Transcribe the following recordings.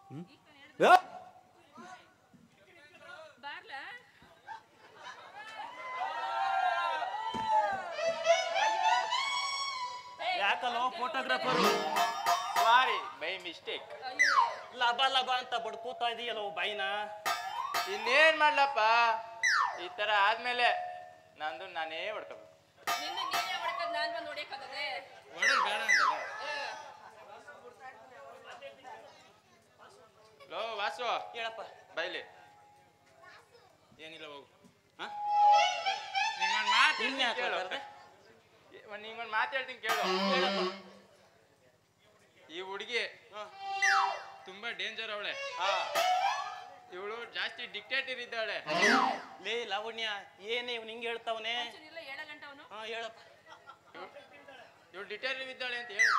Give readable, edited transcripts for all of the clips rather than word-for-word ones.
ಯಾಕಲ್ಲೋ photographer? Sorry, by mistake. ಲಬ ಲಬ ಅಂತ ಬಡ್ಕೋತಾ ಇದೀಯಲ್ಲೋ ಬೈನ. ಇನ್ನೇನ್ ಮಾಡ್ಲಪ್ಪ, ಈ ತರ ಆದ್ಮೇಲೆ ನಂದು ನಾನೇ ಹೊಡ್ಕೋಬೇಕು. ಲೋ ವಾಸು, ಹೇಳಪ್ಪ. ಬೈಲಿ. ಏನಿಲ್ಲ, ಹೋಗು. ನಿಂಗೊಂದು ಮಾತು ಹೇಳ್ತೀನಿ ಕೇಳು. ಈ ಹುಡುಗಿ ತುಂಬಾ ಡೇಂಜರ್ ಅವಳೆ. ಇವಳು ಜಾಸ್ತಿ ಡಿಕ್ಟೇಟರ್ ಇದ್ದಾಳೆ. ಲೇ ಲಾವಣ್ಯ, ಏನೇ ಇವ್ ನಿಂಗೆ ಹೇಳ್ತಾವನೆ? ಹೇಳಪ್ಪ. ಇವಳು ಡಿಕ್ಟೇಟರ್ ಇದ್ದಾಳೆ ಅಂತ ಹೇಳು.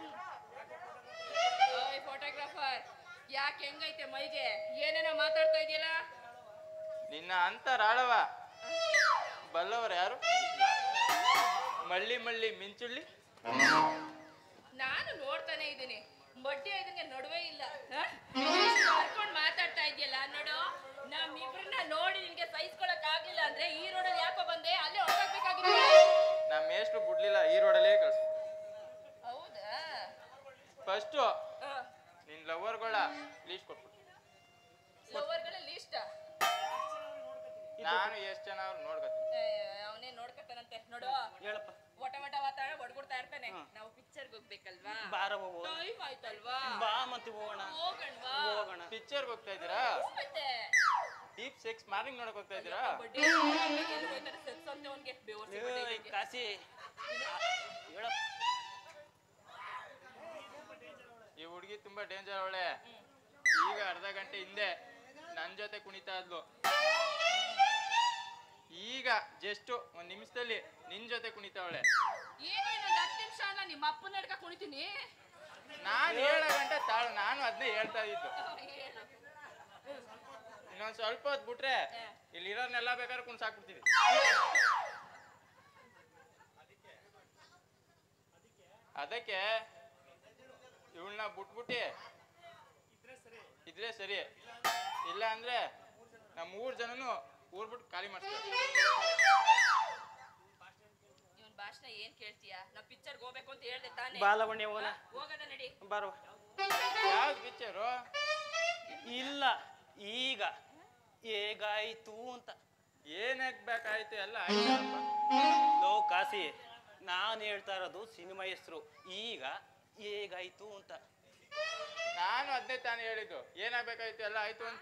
ಫೋಟೋಗ್ರಾಫರ್, ಯಾಕೆ ಹೆಂಗೈತೆ ಮೈಗೆ? ಏನೇನೋ ಮಾತಾಡ್ತಾ ಇದೆಯಲ್ಲ. ನಿನ್ನ ಅಂತ ರಾಳವ ಬಲ್ಲವರು ಯಾರು? ಮಳ್ಳಿ ಮಳ್ಳಿ ಮಿಂಚುಳ್ಳಿ. ನಾನು ನೋಡ್ತಾನೆ ಇದ್ದೀನಿ, ಬಡ್ಡಿ ಇದನ್ಗೆ ನಡುವೆ ಇಲ್ಲ. ಕರ್ಕೊಂಡು ಮಾತಾಡ್ತಾ ಇದೆಯಲ್ಲ ನೋಡು. ನಮ್ಮಿಬ್ರನ್ನ ನೋಡಿ ನಿನ್ಗೆ ಸಹಿಸ್ಕೊಳಕ್ ಆಗ್ಲಿಲ್ಲ ಅಂದ್ರೆ ಈ ರೋಡಲ್ಲಿ ಯಾಕೋ ಬಂದೆ? ಅಲ್ಲೇ ಹೊರಬೇಕಾಗಿತ್ತು. ನಮ್ಮ ಎಷ್ಟು ಬಿಡ್ಲಿಲ್ಲ, ಈ ರೋಡಲ್ಲೇ ಕಳ್ಸು. ಹೌದಾ? ಫಸ್ಟು ನಿನ್ ಲವರ್ಗಳ ಲೀಸ್ಟ್ ಕೊಟ್ಬಿಟ್ಟು. ಲವರ್ಗಳ ಲೀಸ್ಟ್ ನಾನು ಎಷ್ಟು ಜನ ಅವ್ರು ನೋಡ್ಕೊತೀನಿ. ಅವನೇ ನೋಡ್ಕೊತಾನಂತೆ ನೋಡು. ಹೇಳಪ್ಪ. ವಟ ವಟ ವಾತಾವರಣ ಬಡ್ಕೊಡ್ತಾ ಇರ್ತಾನೆ. ನಾವು ಪಿಕ್ಚರ್ಗೆ ಹೋಗ್ಬೇಕಲ್ವಾ? ಬಾರ ಹೋಗು. ಟೈಮ್ ಆಯ್ತಲ್ವಾ? ಬಾ ಮತ್ತೆ ಹೋಗೋಣ. ಹೋಗೋಣ. ಪಿಕ್ಚರ್ಗೆ ಹೋಗ್ತಾ ಇದ್ದೀರಾ? ಮತ್ತೆ ಡೀಪ್ ಸೆಕ್ಸ್ ಮಾರ್ನಿಂಗ್ ನೋಡಕ್ ಹೋಗ್ತಾ ಇದ್ದೀರಾ? ಕಾಸಿ ಹೇಳಪ್ಪ. ಈ ಹುಡುಗಿ ತುಂಬಾ ಡೇಂಜರ್ ಅವಳೆ. ಈಗ ಅರ್ಧ ಗಂಟೆ ಹಿಂದೆ ನನ್ ಜೊತೆ ಕುಣಿತಾ ಇದ್ಲು. ಈಗ ಜಸ್ಟ್ ಒಂದ್ ನಿಮಿಷದಲ್ಲಿ ನಿನ್ ಜೊತೆ ಕುಣಿತಾವಳೆ. ಈಗ ಇನ್ನೊಂದು 10 ನಿಮಿಷ ಅಲ್ಲ, ನಿಮ್ಮ ಅಪ್ಪನ ನಡ್ಕ ಕುಣಿತೀನಿ. ನಾನು 7 ಗಂಟೆ ತಾಳು, ನಾನು ಅದನ್ನೇ ಹೇಳ್ತಾ ಇದ್ದು. ಇನ್ನೊಂದ್ ಸ್ವಲ್ಪ ಹೊತ್ತು ಬಿಟ್ರೆ ಇಲ್ಲಿ ಇರೋರ್ನೆಲ್ಲ ಬೇಕಾದ್ರೆ ಕುಣ್ಸಾಕ್ಬಿಡ್ತೀವಿ. ಅದಕ್ಕೆ ಇವಳನ್ನ ಬಿಟ್ಬಿಟ್ಟಿ ಇದ್ರೆ ಸರಿ. ಇಲ್ಲ ಅಂದ್ರೆ ನಮ್ಮ 3 ಜನನು ಊರ್ ಬಿಟ್ಟು ಖಾಲಿ ಮಾಡ್ತಾರೆ. ಇವನ್ ಭಾಷಣ ಏನ್ ಕೇಳ್ತೀಯಾ? ನಾವ್ ಪಿಕ್ಚರ್ಗೆ ಹೋಗ್ಬೇಕು ಅಂತ ಹೇಳ್ದೆ ತಾನೇ? ಬಾಲವಣ್ಯ ಹೋಗೋಣ. ಹೋಗದ ನಡಿ. ಬಾರೋ. ಯಾವ್ದು ಪಿಕ್ಚರು? ಇಲ್ಲ, ಈಗ ಹೇಗಾಯ್ತು ಅಂತ. ಏನಾಗ್ಬೇಕಾಯ್ತು ಎಲ್ಲ ಆಯ್ತಪ್ಪ. ಲೋ ಕಾಸಿ, ನಾನು ಹೇಳ್ತಾ ಇರೋದು ಸಿನಿಮಾ ಹೆಸರು. ಈಗ ಹೇಗಾಯ್ತು ಅಂತ. ನಾನು ಅದನ್ನೇ ತಾನೇ ಹೇಳಿದ್ದು, ಏನಾಗ್ಬೇಕಾಯ್ತು ಎಲ್ಲ ಆಯ್ತು ಅಂತ.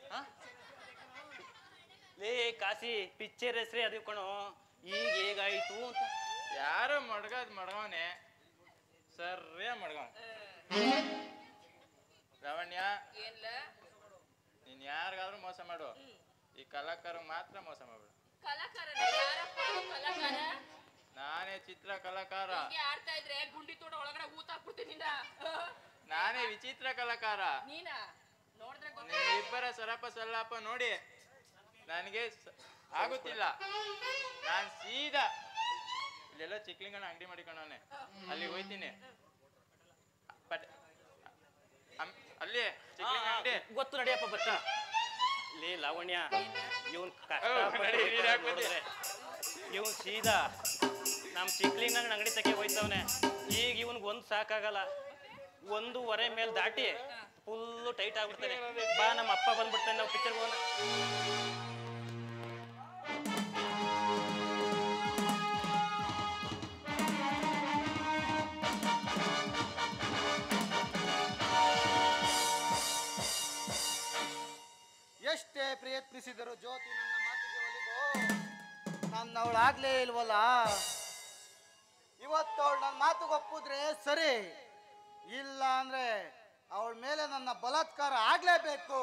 ಲೇ ಕಾಸಿ, ಪಿಕ್ಚರ್ ಹೆಸರೇ ಅದು ಕಣೋ, ಈಗ ಹೇಗಾಯ್ತು ಅಂತ. ಯಾರೋ ಮಡ್ಗವನೆ, ಸರ್ರೇ ಮಡ್ಗವ. ಲಾವಣ್ಯ, ನೀನ್ ಯಾರಿಗಾದ್ರೂ ಮೋಸ ಮಾಡು, ಈ ಕಲಾಕಾರ ಮಾತ್ರ ಮೋಸ ಮಾಡ್ಬೇಡ. ನಾನೇ ಚಿತ್ರ ಕಲಾಕಾರ. ಆಡ್ತಾ ಇದ್ರೆ ಗುಂಡಿ ತೋಟ ಒಳಗಡೆ ಊತಾಕ್ಬಿಡ್ತೀನಿ. ನಾನೇ ವಿಚಿತ್ರ ಕಲಾಕಾರ. ಇಬ್ಬರ ಸರಪ ಸಲ್ಲಾಪ ನೋಡಿ ನನಗೆ ಆಗುತ್ತಿಲ್ಲ. ನಾನ್ ಸೀದಾ ಇಲ್ಲೆಲ್ಲ ಚಿಕ್ಲಿಂಗನ ಅಂಗಡಿ ಮಾಡಿಕೊಂಡವನೆ, ಅಲ್ಲಿ ಹೋಯ್ತೀನಿ. ಅಲ್ಲಿ ಚಿಕ್ಲಿಂಗ ಅಂಗಡಿ ಗೊತ್ತು, ನಡಿಯಪ್ಪ ಬತ್ತ. ಲೇ ಲಾವಣ್ಯ, ಇವನ್ ಇವನ್ ಸೀದಾ ನಮ್ ಚಿಕ್ಲಿಂಗ ಅಂಗಡಿ ತಕ್ಕೆ ಹೋಯ್ತವನೆ. ಈಗ ಇವನ್ಗೆ ಒಂದು ಸಾಕಾಗಲ್ಲ, 1:15 ಮೇಲೆ ದಾಟಿ ಫುಲ್ಲು ಟೈಟ್ ಆಗ್ಬಿಡ್ತಾನೆ. ಬಾ, ನಮ್ಮ ಅಪ್ಪ ಬಂದ್ಬಿಡ್ತಾನೆ, ನಾವು ಪಿಕ್ಚರ್ಗೆ ಹೋಗೋಣ. ಎಷ್ಟೇ ಪ್ರಯತ್ನಿಸಿದರು ಜ್ಯೋತಿ ನನ್ನ ಮಾತಿಗೆ ಒಲಿದು ನನ್ನವಳಾಗ್ಲೇ ಇಲ್ವಲ್ಲ. ಇವತ್ತವಳು ನನ್ನ ಮಾತುಗೆ ಒಪ್ಪಿದ್ರೆ ಸರಿ, ಇಲ್ಲ ಅಂದ್ರೆ ಅವಳ ಮೇಲೆ ನನ್ನ ಬಲಾತ್ಕಾರ ಆಗ್ಲೇಬೇಕು.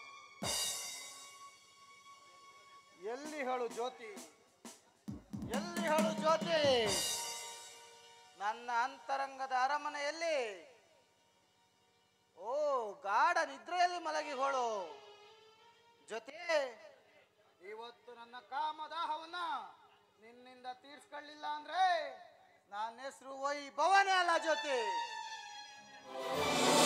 ಎಲ್ಲಿ ಹೇಳು ಜ್ಯೋತಿ, ಎಲ್ಲಿ ಹೇಳು ಜ್ಯೋತಿ, ನನ್ನ ಅಂತರಂಗದ ಅರಮನೆಯಲ್ಲಿ ಓ ಗಾಢ ನಿದ್ರೆಯಲ್ಲಿ ಮಲಗಿ ಹೋಳು. ಜೊತೆ ಇವತ್ತು ನನ್ನ ಕಾಮದಾಹವನ್ನ ನಿನ್ನಿಂದ ತೀರ್ಸ್ಕೊಳ್ಳಿಲ್ಲ ಅಂದ್ರೆ ನನ್ನ ಹೆಸರು ವೈಭವನೇ ಅಲ್ಲ ಜೊತೆ.